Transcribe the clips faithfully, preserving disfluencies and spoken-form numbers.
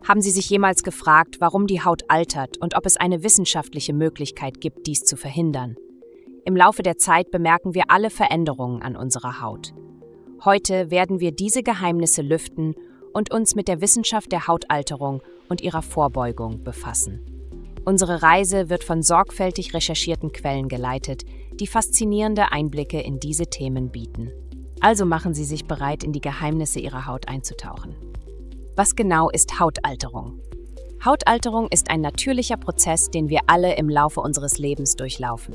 Haben Sie sich jemals gefragt, warum die Haut altert und ob es eine wissenschaftliche Möglichkeit gibt, dies zu verhindern? Im Laufe der Zeit bemerken wir alle Veränderungen an unserer Haut. Heute werden wir diese Geheimnisse lüften und uns mit der Wissenschaft der Hautalterung und ihrer Vorbeugung befassen. Unsere Reise wird von sorgfältig recherchierten Quellen geleitet, die faszinierende Einblicke in diese Themen bieten. Also machen Sie sich bereit, in die Geheimnisse Ihrer Haut einzutauchen. Was genau ist Hautalterung? Hautalterung ist ein natürlicher Prozess, den wir alle im Laufe unseres Lebens durchlaufen.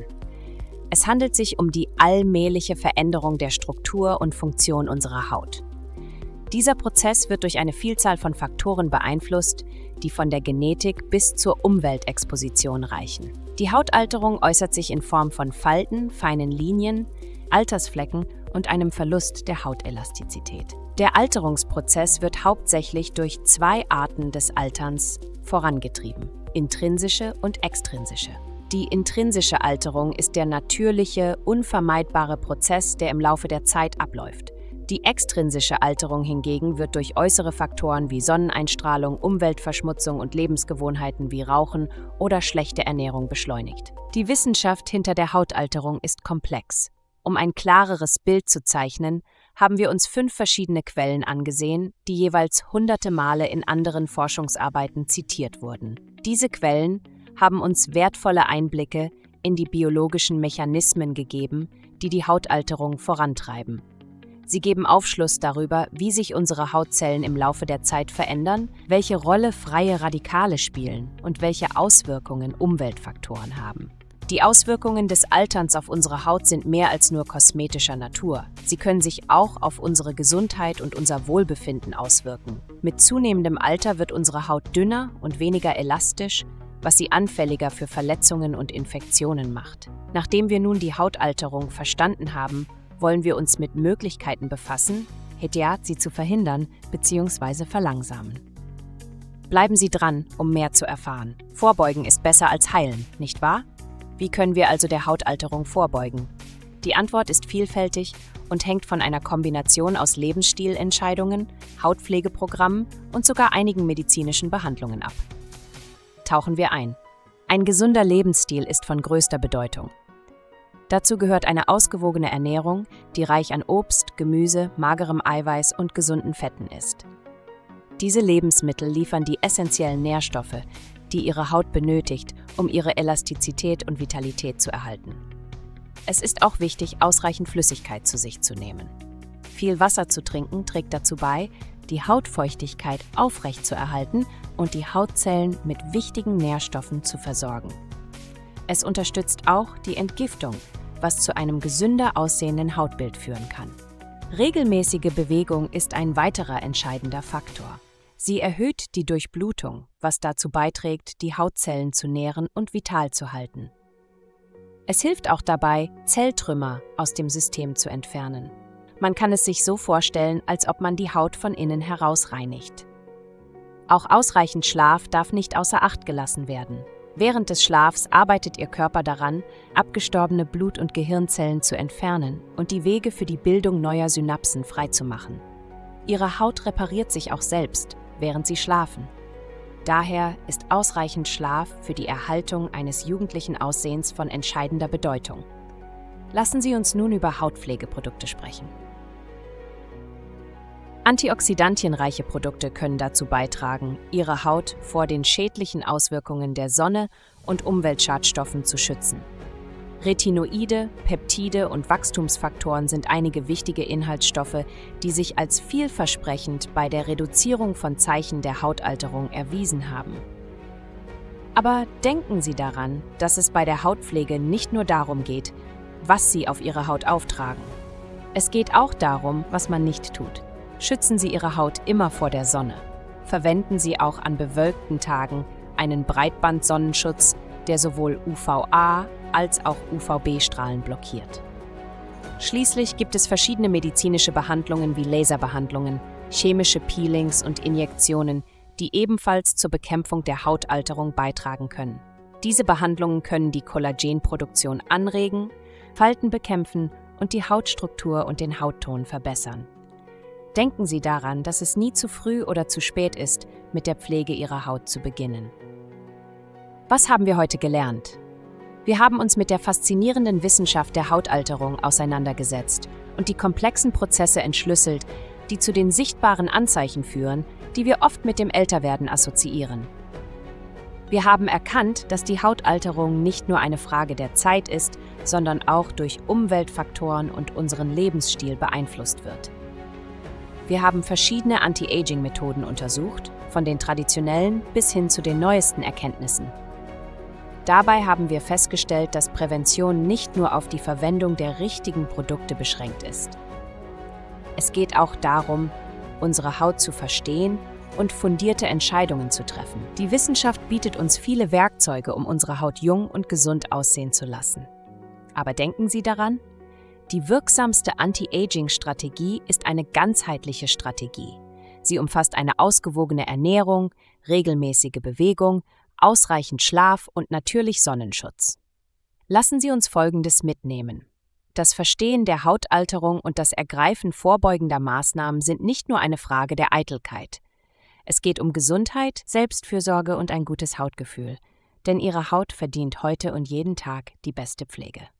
Es handelt sich um die allmähliche Veränderung der Struktur und Funktion unserer Haut. Dieser Prozess wird durch eine Vielzahl von Faktoren beeinflusst, die von der Genetik bis zur Umweltexposition reichen. Die Hautalterung äußert sich in Form von Falten, feinen Linien, Altersflecken und einem Verlust der Hautelastizität. Der Alterungsprozess wird hauptsächlich durch zwei Arten des Alterns vorangetrieben: intrinsische und extrinsische. Die intrinsische Alterung ist der natürliche, unvermeidbare Prozess, der im Laufe der Zeit abläuft. Die extrinsische Alterung hingegen wird durch äußere Faktoren wie Sonneneinstrahlung, Umweltverschmutzung und Lebensgewohnheiten wie Rauchen oder schlechte Ernährung beschleunigt. Die Wissenschaft hinter der Hautalterung ist komplex. Um ein klareres Bild zu zeichnen, haben wir uns fünf verschiedene Quellen angesehen, die jeweils hunderte Male in anderen Forschungsarbeiten zitiert wurden. Diese Quellen haben uns wertvolle Einblicke in die biologischen Mechanismen gegeben, die die Hautalterung vorantreiben. Sie geben Aufschluss darüber, wie sich unsere Hautzellen im Laufe der Zeit verändern, welche Rolle freie Radikale spielen und welche Auswirkungen Umweltfaktoren haben. Die Auswirkungen des Alterns auf unsere Haut sind mehr als nur kosmetischer Natur. Sie können sich auch auf unsere Gesundheit und unser Wohlbefinden auswirken. Mit zunehmendem Alter wird unsere Haut dünner und weniger elastisch, was sie anfälliger für Verletzungen und Infektionen macht. Nachdem wir nun die Hautalterung verstanden haben, wollen wir uns mit Möglichkeiten befassen, Hetiat sie zu verhindern bzw. verlangsamen. Bleiben Sie dran, um mehr zu erfahren. Vorbeugen ist besser als heilen, nicht wahr? Wie können wir also der Hautalterung vorbeugen? Die Antwort ist vielfältig und hängt von einer Kombination aus Lebensstilentscheidungen, Hautpflegeprogrammen und sogar einigen medizinischen Behandlungen ab. Tauchen wir ein. Ein gesunder Lebensstil ist von größter Bedeutung. Dazu gehört eine ausgewogene Ernährung, die reich an Obst, Gemüse, magerem Eiweiß und gesunden Fetten ist. Diese Lebensmittel liefern die essentiellen Nährstoffe, die Ihre Haut benötigt, um ihre Elastizität und Vitalität zu erhalten. Es ist auch wichtig, ausreichend Flüssigkeit zu sich zu nehmen. Viel Wasser zu trinken trägt dazu bei, die Hautfeuchtigkeit aufrechtzuerhalten und die Hautzellen mit wichtigen Nährstoffen zu versorgen. Es unterstützt auch die Entgiftung, was zu einem gesünder aussehenden Hautbild führen kann. Regelmäßige Bewegung ist ein weiterer entscheidender Faktor. Sie erhöht die Durchblutung, was dazu beiträgt, die Hautzellen zu nähren und vital zu halten. Es hilft auch dabei, Zelltrümmer aus dem System zu entfernen. Man kann es sich so vorstellen, als ob man die Haut von innen heraus reinigt. Auch ausreichend Schlaf darf nicht außer Acht gelassen werden. Während des Schlafs arbeitet Ihr Körper daran, abgestorbene Blut- und Gehirnzellen zu entfernen und die Wege für die Bildung neuer Synapsen freizumachen. Ihre Haut repariert sich auch selbst, während Sie schlafen. Daher ist ausreichend Schlaf für die Erhaltung eines jugendlichen Aussehens von entscheidender Bedeutung. Lassen Sie uns nun über Hautpflegeprodukte sprechen. Antioxidantienreiche Produkte können dazu beitragen, Ihre Haut vor den schädlichen Auswirkungen der Sonne und Umweltschadstoffen zu schützen. Retinoide, Peptide und Wachstumsfaktoren sind einige wichtige Inhaltsstoffe, die sich als vielversprechend bei der Reduzierung von Zeichen der Hautalterung erwiesen haben. Aber denken Sie daran, dass es bei der Hautpflege nicht nur darum geht, was Sie auf Ihre Haut auftragen. Es geht auch darum, was man nicht tut. Schützen Sie Ihre Haut immer vor der Sonne. Verwenden Sie auch an bewölkten Tagen einen Breitband-Sonnenschutz, der sowohl U V A als auch U V B-Strahlen blockiert. Schließlich gibt es verschiedene medizinische Behandlungen wie Laserbehandlungen, chemische Peelings und Injektionen, die ebenfalls zur Bekämpfung der Hautalterung beitragen können. Diese Behandlungen können die Kollagenproduktion anregen, Falten bekämpfen und die Hautstruktur und den Hautton verbessern. Denken Sie daran, dass es nie zu früh oder zu spät ist, mit der Pflege Ihrer Haut zu beginnen. Was haben wir heute gelernt? Wir haben uns mit der faszinierenden Wissenschaft der Hautalterung auseinandergesetzt und die komplexen Prozesse entschlüsselt, die zu den sichtbaren Anzeichen führen, die wir oft mit dem Älterwerden assoziieren. Wir haben erkannt, dass die Hautalterung nicht nur eine Frage der Zeit ist, sondern auch durch Umweltfaktoren und unseren Lebensstil beeinflusst wird. Wir haben verschiedene Anti-Aging-Methoden untersucht, von den traditionellen bis hin zu den neuesten Erkenntnissen. Dabei haben wir festgestellt, dass Prävention nicht nur auf die Verwendung der richtigen Produkte beschränkt ist. Es geht auch darum, unsere Haut zu verstehen und fundierte Entscheidungen zu treffen. Die Wissenschaft bietet uns viele Werkzeuge, um unsere Haut jung und gesund aussehen zu lassen. Aber denken Sie daran, die wirksamste Anti-Aging-Strategie ist eine ganzheitliche Strategie. Sie umfasst eine ausgewogene Ernährung, regelmäßige Bewegung, ausreichend Schlaf und natürlich Sonnenschutz. Lassen Sie uns Folgendes mitnehmen. Das Verstehen der Hautalterung und das Ergreifen vorbeugender Maßnahmen sind nicht nur eine Frage der Eitelkeit. Es geht um Gesundheit, Selbstfürsorge und ein gutes Hautgefühl, denn Ihre Haut verdient heute und jeden Tag die beste Pflege.